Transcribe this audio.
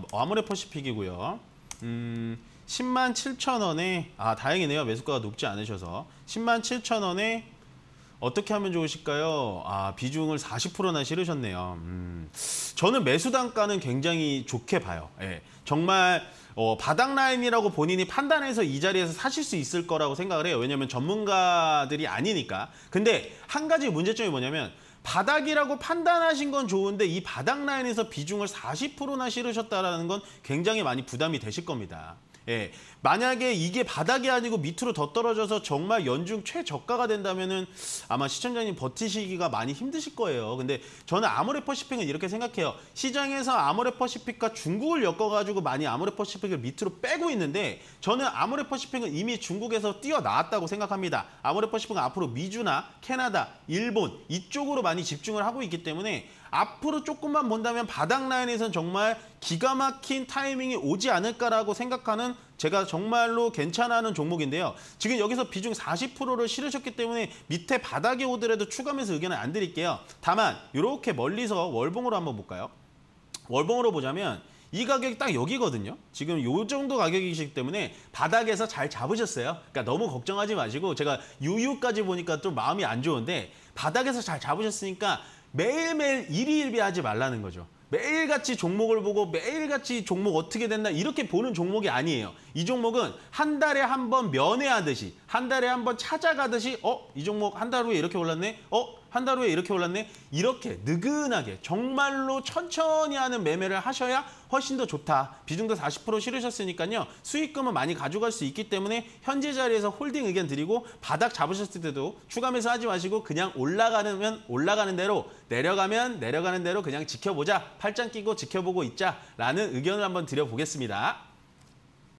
아모레퍼시픽이고요. 107,000원에 다행이네요. 매수가가 높지 않으셔서 107,000원에 어떻게 하면 좋으실까요? 비중을 40%나 실으셨네요. 저는 매수 단가는 굉장히 좋게 봐요. 예, 정말 바닥 라인이라고 본인이 판단해서 이 자리에서 사실 수 있을 거라고 생각을 해요. 왜냐하면 전문가들이 아니니까. 근데 한 가지 문제점이 뭐냐면 바닥이라고 판단하신 건 좋은데 이 바닥 라인에서 비중을 40%나 실으셨다는 건 굉장히 많이 부담이 되실 겁니다. 예, 만약에 이게 바닥이 아니고 밑으로 더 떨어져서 정말 연중 최저가가 된다면은 아마 시청자님 버티시기가 많이 힘드실 거예요. 근데 저는 아모레퍼시픽은 이렇게 생각해요. 시장에서 아모레퍼시픽과 중국을 엮어가지고 많이 아모레퍼시픽을 밑으로 빼고 있는데 저는 아모레퍼시픽은 이미 중국에서 뛰어나왔다고 생각합니다. 아모레퍼시픽은 앞으로 미주나 캐나다, 일본 이쪽으로 많이 집중을 하고 있기 때문에 앞으로 조금만 본다면 바닥 라인에서는 정말 기가 막힌 타이밍이 오지 않을까라고 생각하는 제가 정말로 괜찮아하는 종목인데요. 지금 여기서 비중 40%를 실으셨기 때문에 밑에 바닥에 오더라도 추가 매수 의견을 안 드릴게요. 다만 이렇게 멀리서 월봉으로 한번 볼까요? 월봉으로 보자면 이 가격이 딱 여기거든요. 지금 요 정도 가격이시기 때문에 바닥에서 잘 잡으셨어요. 그러니까 너무 걱정하지 마시고 제가 유유까지 보니까 좀 마음이 안 좋은데 바닥에서 잘 잡으셨으니까 매일매일 일희일비하지 말라는 거죠. 매일같이 종목을 보고 매일같이 종목 어떻게 됐나 이렇게 보는 종목이 아니에요. 이 종목은 한 달에 한 번 면회하듯이 한 달에 한 번 찾아가듯이 이 종목 한 달 후에 이렇게 올랐네? 한 달 후에 이렇게 올랐네? 이렇게 느긋하게 정말로 천천히 하는 매매를 하셔야 훨씬 더 좋다. 비중도 40% 실으셨으니까요. 수익금은 많이 가져갈 수 있기 때문에 현재 자리에서 홀딩 의견 드리고 바닥 잡으셨을 때도 추가 매수 하지 마시고 그냥 올라가면 올라가는 대로 내려가면 내려가는 대로 그냥 지켜보자. 팔짱 끼고 지켜보고 있자라는 의견을 한번 드려보겠습니다.